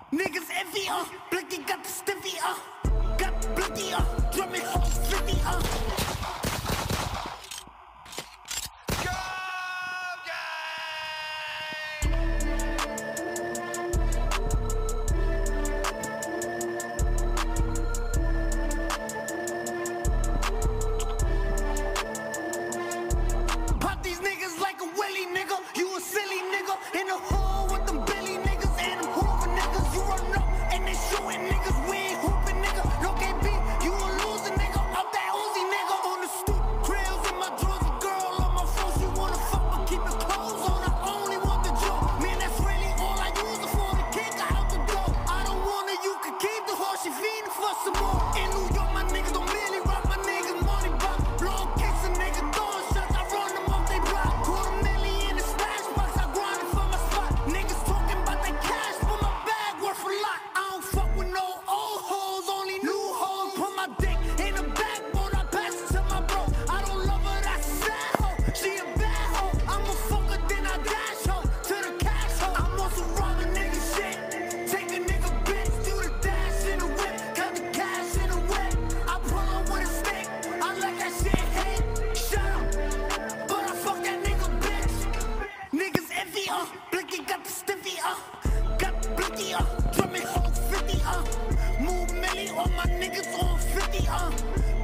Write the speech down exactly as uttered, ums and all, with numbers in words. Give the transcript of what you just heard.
Niggas envy, uh, Blicky got the stiffy, uh, got the blicky, uh, drumming whole fifty, uh. Pop these niggas like a willy nigga, you a silly nigga, in a hole with them Billy niggas and them Hoover niggas, you run up and they shooting niggas, we ain't hooping nigga, no K B, you a loser nigga, out that Uzi nigga, on the stoop, grills in my drawers, a girl on my phone, she wanna fuck but keep the clothes on, I only want the joke, man that's really all I use it for, the kick her out the door, I don't want her, you can keep the horse, she feeding for some more, in New York my niggas don't really rock, my niggas money block, blow kicks a nigga throwing shots, I run them off they block, quarter million in the stash box, I grind it for my spot, niggas talking about that cash, put my bag worth a lot, I don't fuck with no old hoes, only new hoes, put my dick in the backbone, I pass it to my bro, I don't love her, that's a sad hoe, she a bad hoe, I'm a fucker, then I dash hoe, to the cash hoe, I'm on some robbing nigga shit, take a nigga bitch, do the dash in the whip, cut the cash in the whip, I pull up with a stick, I let that shit hit, shut up, but I fuck that nigga bitch, niggas envy, uh, Blicky got the stiffy, uh, got the blicky, uh, drumming whole fifty, uh, move milli, all my niggas on fifty, uh,